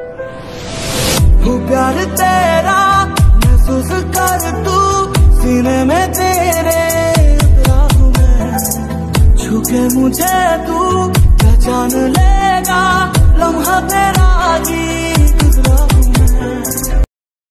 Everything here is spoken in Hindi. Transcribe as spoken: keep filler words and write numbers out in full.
वो प्यार तेरा महसूस कर तू, सीने में तेरे उतरा हूँ मैं, छू के मुझे तू पहचान लेगा